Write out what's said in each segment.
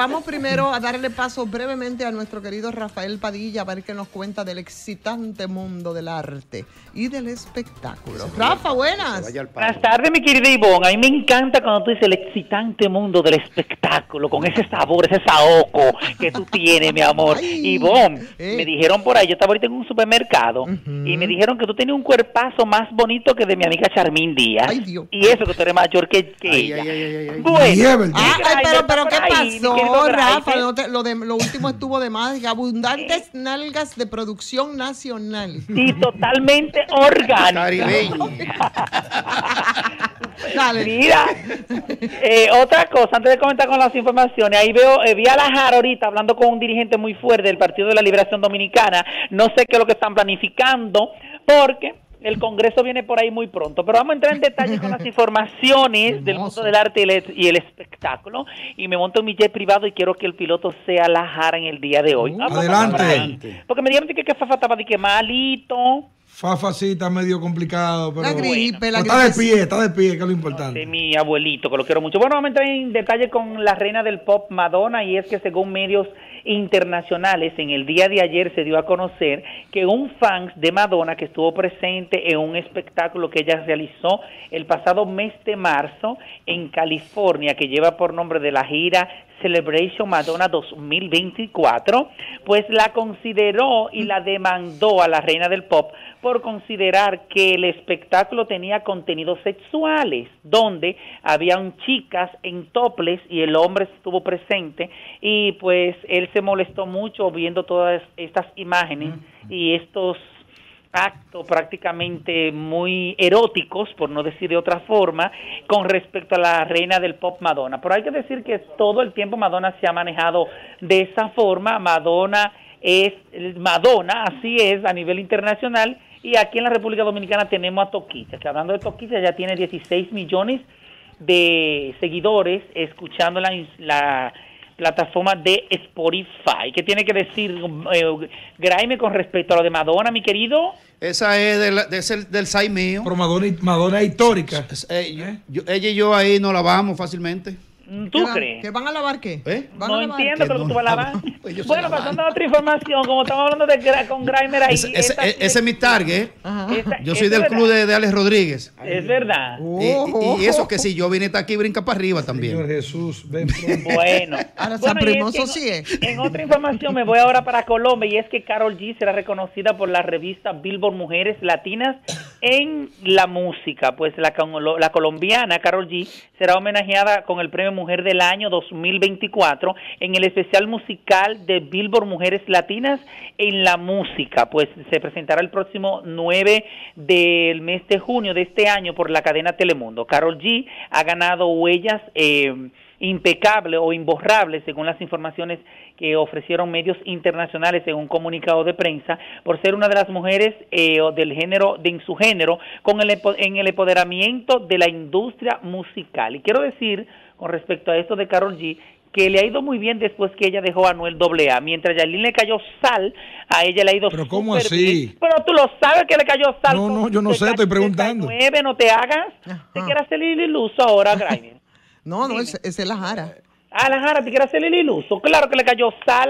vamos primero a darle paso brevemente a nuestro querido Rafael Padilla a ver qué nos cuenta del excitante mundo del arte y del espectáculo. Rafa, buenas. Buenas tardes, mi querida Ivonne. A mí me encanta cuando tú dices el excitante mundo del espectáculo, con ese sabor, ese saoco que tú tienes, mi amor. Ivonne, me dijeron por ahí, yo estaba ahorita en un supermercado, y me dijeron que tú tenías un cuerpazo más bonito que de mi amiga Charmín Díaz. Ay, Dios. Y eso que tú eres mayor que ella. Bueno, pero ¿qué ahí, pasó, Rafa? Lo último estuvo de más. Abundantes nalgas de producción nacional. Y totalmente orgánica. Dale. Mira, otra cosa, antes de comentar con las informaciones, ahí vi a la Jara ahorita hablando con un dirigente muy fuerte del Partido de la Liberación Dominicana. No sé qué es lo que están planificando, porque el Congreso viene por ahí muy pronto, pero vamos a entrar en detalle con las informaciones del mundo del arte y el espectáculo, y me monto en mi jet privado y quiero que el piloto sea la Jara en el día de hoy. Adelante. Porque me dijeron que Fafa estaba de que malito. Fafa sí está medio complicado, pero La gripe, está de pie, que es lo importante. De mi abuelito, que lo quiero mucho. Bueno, vamos a entrar en detalle con la reina del pop, Madonna, y es que según medios internacionales, en el día de ayer se dio a conocer que un fan de Madonna que estuvo presente en un espectáculo que ella realizó el pasado mes de marzo en California, que lleva por nombre de la gira Celebration Madonna 2024, pues la consideró y la demandó a la reina del pop por considerar que el espectáculo tenía contenidos sexuales, donde habían chicas en topless y el hombre estuvo presente, y pues él se molestó mucho viendo todas estas imágenes y estos actos prácticamente muy eróticos, por no decir de otra forma, con respecto a la reina del pop Madonna. Pero hay que decir que todo el tiempo Madonna se ha manejado de esa forma. Madonna es Madonna, así es a nivel internacional, y aquí en la República Dominicana tenemos a Toquicha, que hablando de Toquicha ya tiene 16 millones de seguidores escuchando la plataforma de Spotify. ¿Qué tiene que decir Graeme con respecto a lo de Madonna, mi querido? Esa es del site mío. Pero Madonna es histórica. Ella y yo ahí nos lavamos fácilmente. ¿Tú crees? ¿Que van a lavar qué? No entiendo, pero tú vas a lavar. Bueno, pasando a otra información, como estamos hablando con Graimer ahí. Ese es mi target. Yo soy del club de Alex Rodríguez. Es verdad. Y eso que si yo vine hasta aquí, brinca para arriba también. Señor Jesús, ven. Bueno. Ahora San Primoso sí es. En otra información me voy ahora para Colombia, y es que Karol G será reconocida por la revista Billboard Mujeres Latinas en la música. Pues la colombiana Karol G será homenajeada con el premio Mujer del Año 2024 en el especial musical de Billboard Mujeres Latinas en la música. Pues se presentará el próximo 9 del mes de junio de este año por la cadena Telemundo. Karol G ha ganado huellas impecable o imborrable, según las informaciones que ofrecieron medios internacionales en un comunicado de prensa, por ser una de las mujeres del género, en su género, en el empoderamiento de la industria musical. Y quiero decir, con respecto a esto de Karol G, que le ha ido muy bien después que ella dejó a Anuel AA. Mientras Yailin le cayó sal, a ella le ha ido ¿Pero cómo súper así? bien. Pero tú lo sabes que le cayó sal. No, yo no sé, estoy preguntando. 39, no te hagas. ¿Te quieres hacer el iluso ahora, Grainer? No, ese es la Jara. Ah, la Jara, ¿te quieres hacer el iluso? Claro que le cayó sal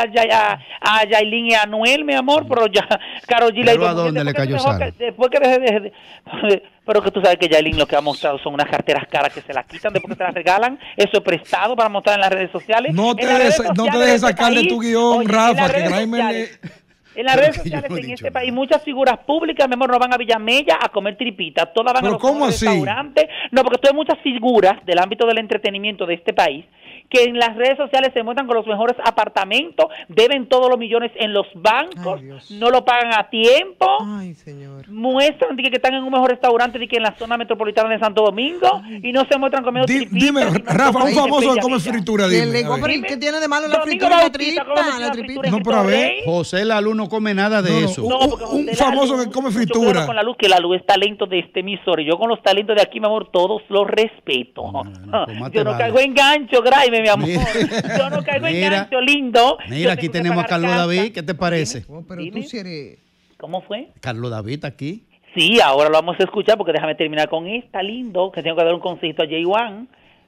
a Yailin y a Anuel, mi amor, pero ya Karol G le ha ido ¿A dónde le cayó sal? Después que pero que tú sabes que Yailin lo que ha mostrado son unas carteras caras que se las quitan después que se las regalan. Eso es prestado para mostrar en las redes sociales. No te dejes sacar de tu guión, oye, Rafa, que Graeme en las redes sociales en este país, muchas figuras públicas, mi amor, no van a Villamella a comer tripitas, todas van a los restaurantes. No, porque tú hay muchas figuras del ámbito del entretenimiento de este país que en las redes sociales se muestran con los mejores apartamentos, deben todos los millones en los bancos, no lo pagan a tiempo. Ay, señor. Muestran que están en un mejor restaurante en la zona metropolitana de Santo Domingo y no se muestran comiendo tripitas. Dime, Rafa, un famoso que come fritura, dime. ¿Qué tiene de malo la fritura? La tripita. No, pero a ver. José Lalu no come nada de eso. Un famoso que come fritura. Con la luz, que la luz es talento de este emisor, y yo con los talentos de aquí, mi amor, todos los respeto. Yo no caigo en gancho, Graime, mi amor. Yo no caigo en gancho, lindo. Mira, aquí tenemos a Carlos David, ¿qué te parece? Pero tú sí eres... ¿Cómo fue? Carlos David aquí. Sí, ahora lo vamos a escuchar porque déjame terminar con esta, lindo, que tengo que dar un consejito a J1.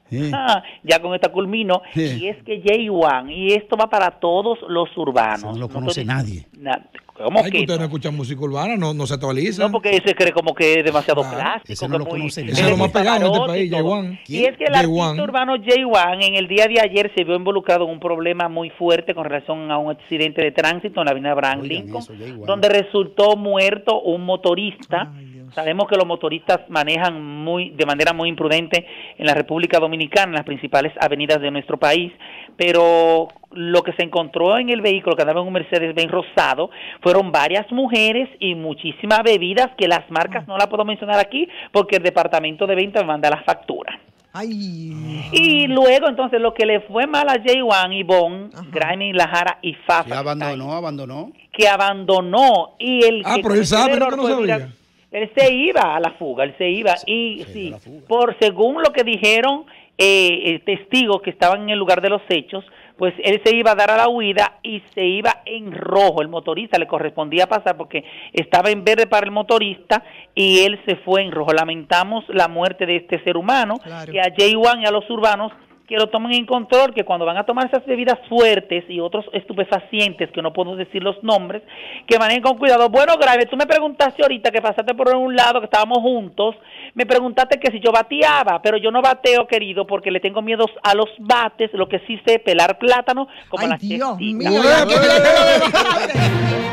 Ya con esta culmino, y es que J1, y esto va para todos los urbanos. Eso no lo conoce nadie. ¿Cómo que usted no escucha música urbana, no se actualiza? No, porque se cree como que es demasiado clásico. Ese no lo conoce nadie. Ese es lo más pegado en este país, J1. Y es que el artista urbano J1 en el día de ayer se vio involucrado en un problema muy fuerte con relación a un accidente de tránsito en la avenida Abraham Lincoln, donde resultó muerto un motorista. Sabemos que los motoristas manejan de manera muy imprudente en la República Dominicana, en las principales avenidas de nuestro país, pero lo que se encontró en el vehículo, que andaba en un Mercedes-Benz rosado, fueron varias mujeres y muchísimas bebidas, que las marcas no las puedo mencionar aquí porque el departamento de venta me manda la factura. Y luego, entonces, lo que le fue mal a J1, Ivonne, Grammy, Lajara y Fafa. Sí, abandonó. Que abandonó. Y el pero él sabe, no sabía. Él se iba a la fuga, y sí, según lo que dijeron testigos que estaban en el lugar de los hechos, pues él se iba a dar a la huida y se iba en rojo. El motorista le correspondía pasar porque estaba en verde para el motorista y él se fue en rojo. Lamentamos la muerte de este ser humano, que a J1 y a los urbanos que lo tomen en control, que cuando van a tomar esas bebidas fuertes y otros estupefacientes, que no puedo decir los nombres, que manejen con cuidado. Bueno, Grave, tú me preguntaste ahorita que pasaste por un lado, que estábamos juntos, me preguntaste que si yo bateaba, pero yo no bateo, querido, porque le tengo miedo a los bates, lo que sí sé, pelar plátano, como la Dios mío, ya que